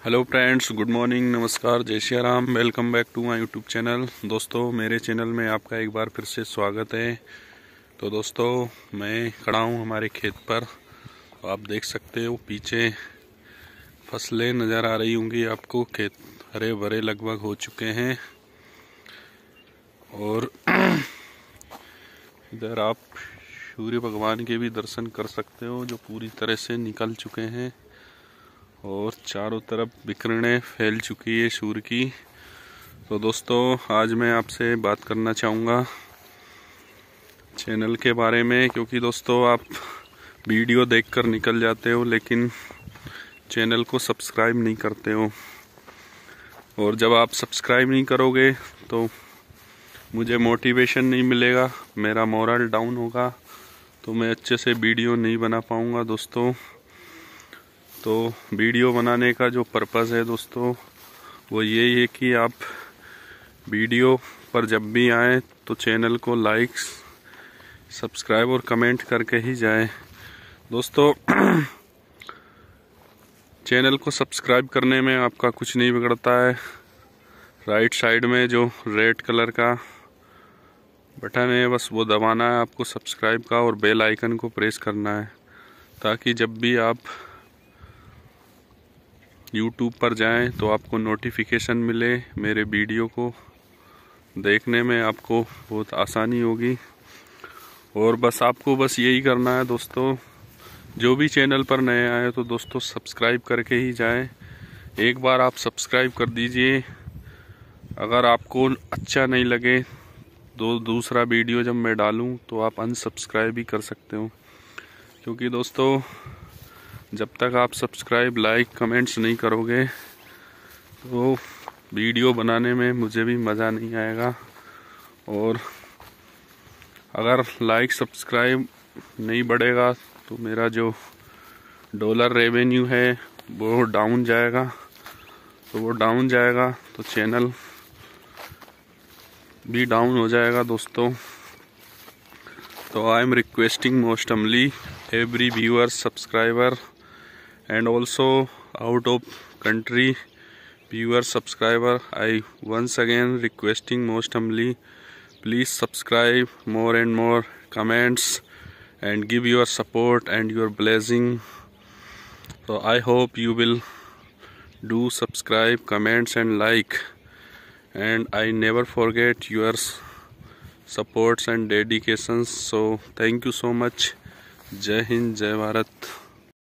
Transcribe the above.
Hello friends, good morning, नमस्कार, जय Shri Ram. Welcome back to my YouTube channel. दोस्तों, मेरे चैनल में आपका एक बार फिर से स्वागत है। तो दोस्तों, मैं खड़ा हूँ हमारे खेत पर। तो आप देख सकते हो पीछे फसलें नज़र आ रही होंगी आपको। खेत हरे भरे लगभग हो चुके हैं और इधर आप सूर्य भगवान के भी दर्शन कर सकते हो, जो पूरी तरह से निकल चुके हैं और चारों तरफ विकिरणें फैल चुकी है सूर्य की। तो दोस्तों, आज मैं आपसे बात करना चाहूँगा चैनल के बारे में, क्योंकि दोस्तों आप वीडियो देखकर निकल जाते हो लेकिन चैनल को सब्सक्राइब नहीं करते हो। और जब आप सब्सक्राइब नहीं करोगे तो मुझे मोटिवेशन नहीं मिलेगा, मेरा मोरल डाउन होगा, तो मैं अच्छे से वीडियो नहीं बना पाऊँगा दोस्तों। तो वीडियो बनाने का जो पर्पज़ है दोस्तों, वो यही है कि आप वीडियो पर जब भी आए तो चैनल को लाइक, सब्सक्राइब और कमेंट करके ही जाए दोस्तों। चैनल को सब्सक्राइब करने में आपका कुछ नहीं बिगड़ता है। राइट साइड में जो रेड कलर का बटन है, बस वो दबाना है आपको सब्सक्राइब का, और बेल आइकन को प्रेस करना है, ताकि जब भी आप YouTube पर जाएं तो आपको नोटिफिकेशन मिले। मेरे वीडियो को देखने में आपको बहुत आसानी होगी। और आपको यही करना है दोस्तों, जो भी चैनल पर नए आए तो दोस्तों सब्सक्राइब करके ही जाएं। एक बार आप सब्सक्राइब कर दीजिए। अगर आपको अच्छा नहीं लगे तो दूसरा वीडियो जब मैं डालूं तो आप अनसब्सक्राइब भी कर सकते हो, क्योंकि दोस्तों जब तक आप सब्सक्राइब, लाइक, कमेंट्स नहीं करोगे तो वीडियो बनाने में मुझे भी मज़ा नहीं आएगा। और अगर लाइक, सब्सक्राइब नहीं बढ़ेगा तो मेरा जो डॉलर रेवेन्यू है वो डाउन जाएगा। तो चैनल भी डाउन हो जाएगा दोस्तों। तो I am requesting most humbly every viewer, subscriber and also out of country viewer, subscriber, I once again requesting most humbly, please subscribe more and more, comments and give your support and your blessing. So I hope you will do subscribe, comments and like, and I never forget your supports and dedications. So thank you so much. जय हिंद, जय भारत।